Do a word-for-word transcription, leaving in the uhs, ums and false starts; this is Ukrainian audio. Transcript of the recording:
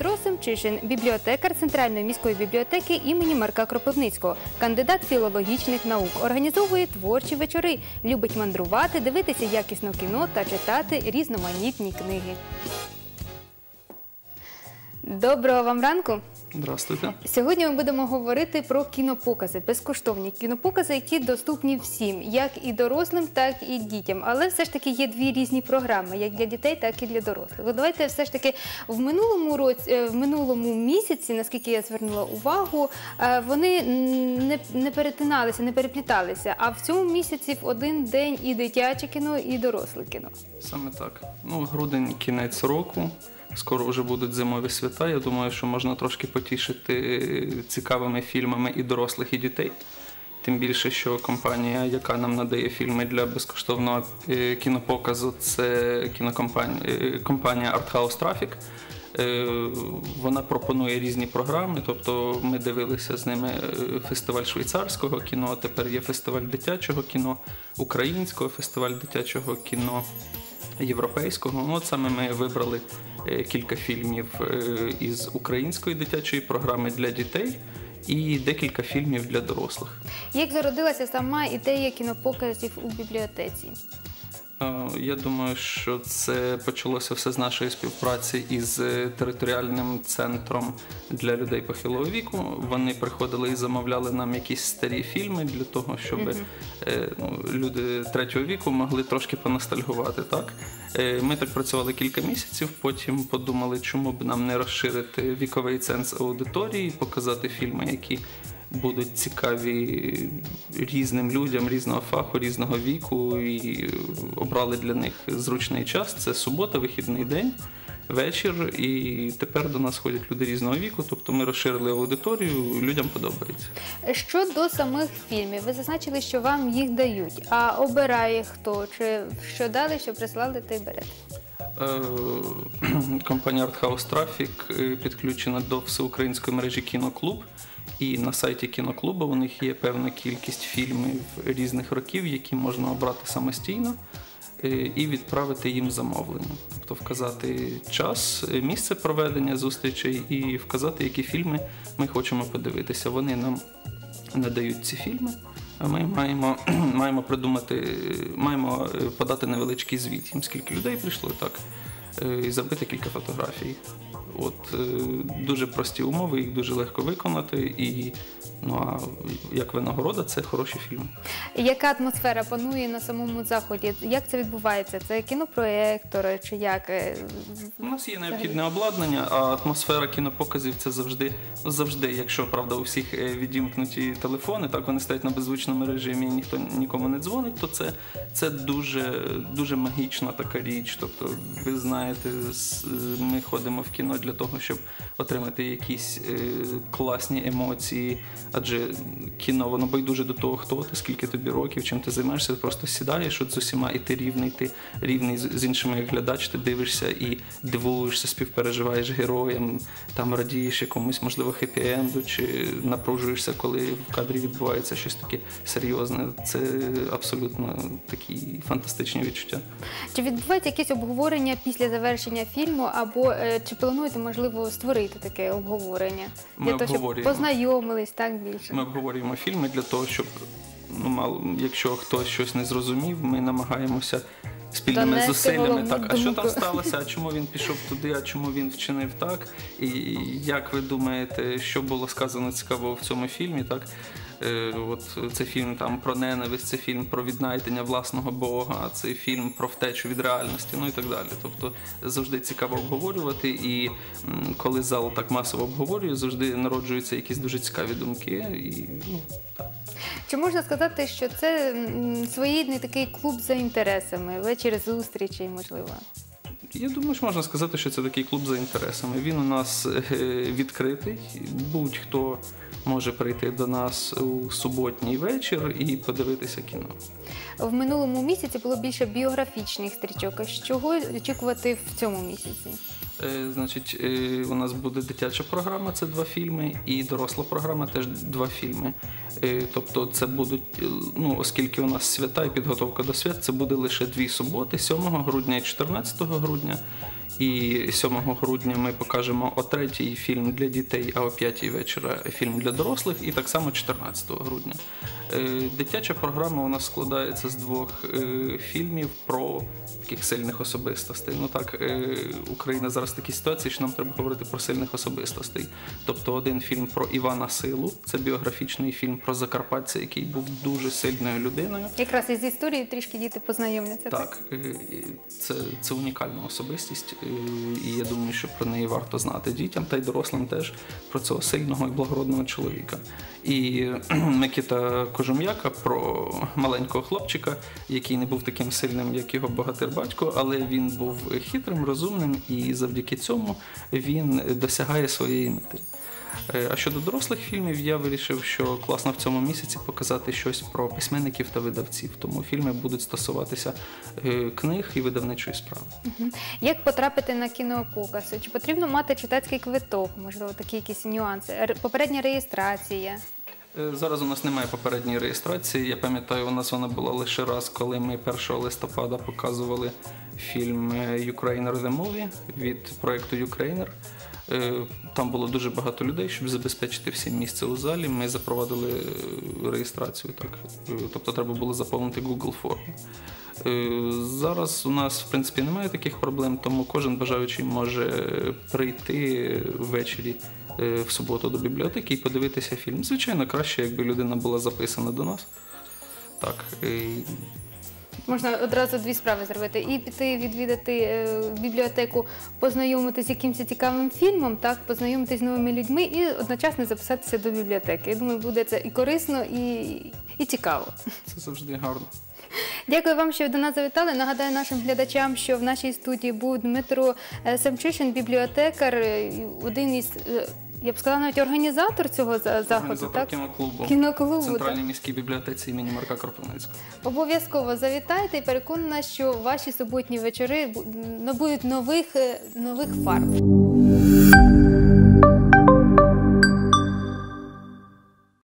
Петро Семчишин, бібліотекар Центральної міської бібліотеки імені Марка Кропивницького, кандидат філологічних наук, організовує творчі вечори, любить мандрувати, дивитися якісне кіно та читати різноманітні книги. Доброго вам ранку! Здравствуйте. Сьогодні ми будемо говорити про кінопокази, безкоштовні кінопокази, які доступні всім, як і дорослим, так і дітям. Але все ж таки є дві різні програми, як для дітей, так і для дорослих. От давайте все ж таки в минулому році, в минулому місяці, наскільки я звернула увагу, вони не, не перетиналися, не перепліталися, а в цьому місяці в один день і дитяче кіно, і доросле кіно. Саме так. Ну, грудень – кінець року. Скоро вже будуть зимові свята. Я думаю, що можна трошки потішити цікавими фільмами і дорослих, і дітей. Тим більше, що компанія, яка нам надає фільми для безкоштовного кінопоказу, це кінокомпанія компанія Art House Traffic. Вона пропонує різні програми, тобто ми дивилися з ними фестиваль швейцарського кіно, тепер є фестиваль дитячого кіно, українського фестиваль дитячого кіно, європейського. От саме ми вибрали кілька фільмів із української дитячої програми для дітей і декілька фільмів для дорослих. Як зародилася сама ідея кінопоказів у бібліотеці? Я думаю, що це почалося все з нашої співпраці із територіальним центром для людей похилого віку. Вони приходили і замовляли нам якісь старі фільми для того, щоб mm-hmm. ну, люди третього віку могли трошки поностальгувати. Так? Ми так працювали кілька місяців, потім подумали, чому б нам не розширити віковий ценз аудиторії, показати фільми, які будуть цікаві різним людям, різного фаху, різного віку, і обрали для них зручний час. Це субота, вихідний день, вечір, і тепер до нас ходять люди різного віку, тобто ми розширили аудиторію, людям подобається. Щодо самих фільмів, ви зазначили, що вам їх дають, а обирає хто? Чи що дали, що прислали, то й берете? Компанія Art House Traffic підключена до всеукраїнської мережі «Кіноклуб». І на сайті кіноклубу у них є певна кількість фільмів різних років, які можна обрати самостійно і відправити їм замовлення. Тобто вказати час, місце проведення зустрічей і вказати, які фільми ми хочемо подивитися. Вони нам надають ці фільми, а ми маємо, маємо придумати, маємо подати невеличкий звіт їм, скільки людей прийшло, так, і зробити кілька фотографій. От, дуже прості умови, їх дуже легко виконати, і ну, а як винагорода, це хороші фільми. Яка атмосфера панує на самому заході? Як це відбувається? Це кінопроєктори чи як? У нас є необхідне обладнання, а атмосфера кінопоказів – це завжди, завжди, якщо, правда, у всіх відімкнуті телефони, так вони стоять на беззвучному режимі і ніхто нікому не дзвонить, то це, це дуже, дуже магічна така річ. Тобто, ви знаєте, ми ходимо в кіно для того, щоб отримати якісь е, класні емоції, адже кіно, воно байдуже до того, хто ти, скільки тобі років, чим ти займаєшся, ти просто сідаєш от з усіма, і ти рівний, ти рівний з, з іншими як глядач, ти дивишся і дивуєшся, співпереживаєш героям, там радієш якомусь, можливо, хеппі-енду, чи напружуєшся, коли в кадрі відбувається щось таке серйозне. Це абсолютно такі фантастичні відчуття. Чи відбувається якесь обговорення після завершення фільму, або е, чи плануєте, можливо, створити таке обговорення? Ми для того, обговорюємо. щоб познайомились, так, більше? Ми обговорюємо фільми для того, щоб, ну, мало, якщо хтось щось не зрозумів, ми намагаємося спільними Донести зусиллями, так, а що думку. там сталося, а чому він пішов туди, а чому він вчинив так, і як ви думаєте, що було сказано цікавого в цьому фільмі, так? От це фільм там про ненависть, це фільм про віднайдення власного Бога, це фільм про втечу від реальності, ну і так далі. Тобто завжди цікаво обговорювати, і коли зал так масово обговорює, завжди народжуються якісь дуже цікаві думки. І, ну, так. Чи можна сказати, що це своєрідний такий клуб за інтересами, вечір зустрічей, можливо? Я думаю, що можна сказати, що це такий клуб за інтересами. Він у нас відкритий, будь-хто може прийти до нас у суботній вечір і подивитися кіно. В минулому місяці було більше біографічних стрічок. А чого очікувати в цьому місяці? Значить, у нас буде дитяча програма, це два фільми, і доросла програма, теж два фільми. Е, Тобто це будуть, е, ну, оскільки у нас свята і підготовка до свят, це буде лише дві суботи, сьомого грудня і чотирнадцятого грудня. І сьомого грудня ми покажемо о третій фільм для дітей, а о п'ятій вечора фільм для дорослих, і так само чотирнадцятого грудня. Е, Дитяча програма у нас складається з двох е, фільмів про таких сильних особистостей. Ну так, е, Україна зараз в такій ситуації, що нам треба говорити про сильних особистостей. Тобто один фільм про Івана Силу, це біографічний фільм про закарпатця, який був дуже сильною людиною. Якраз із історією трішки діти познайомляться. Так, Так, е, це, це унікальна особистість, е, і я думаю, що про неї варто знати дітям та й дорослим теж, про цього сильного і благородного чоловіка. І Микита Кожум'яка про маленького хлопчика, який не був таким сильним, як його богатир-батько, але він був хитрим, розумним, і завдяки цьому він досягає своєї мети. Е, А щодо дорослих фільмів, я вирішив, що класно в цьому місяці показати щось про письменників та видавців. Тому фільми будуть стосуватися е, книг і видавничої справи. Як потрапити на кінопоказ? Чи потрібно мати читацький квиток? Можливо, такі якісь нюанси? Ре- Попередня реєстрація? Е, Зараз у нас немає попередньої реєстрації. Я пам'ятаю, у нас вона була лише раз, коли ми першого листопада показували фільм е, «Ukrainer the Movie» від проєкту «Ukrainer». Е, Там було дуже багато людей, щоб забезпечити всім місце у залі. Ми запровадили е, реєстрацію. Так. Е, Тобто треба було заповнити Google форму. Е, Зараз у нас, в принципі, немає таких проблем, тому кожен бажаючий може прийти ввечері е, в суботу до бібліотеки і подивитися фільм. Звичайно, краще, якби людина була записана до нас. Так. е, Можна одразу дві справи зробити. І піти відвідати е, бібліотеку, познайомитися з якимось цікавим фільмом, так, познайомитися з новими людьми і одночасно записатися до бібліотеки. Я думаю, буде це і корисно, і, і цікаво. Це завжди гарно. Дякую вам, що ви до нас завітали. Нагадаю нашим глядачам, що в нашій студії був Дмитро е, Семчишин, бібліотекар, е, один із, е, я б сказала, навіть організатор цього за- заходу. Організатор Так? кіноклубу Кіноклубу, в Центральній так. міській бібліотеці імені Марка Кропивницького. Обов'язково завітайте і переконана, що ваші суботні вечори бу- набудуть нових, е, нових фарб.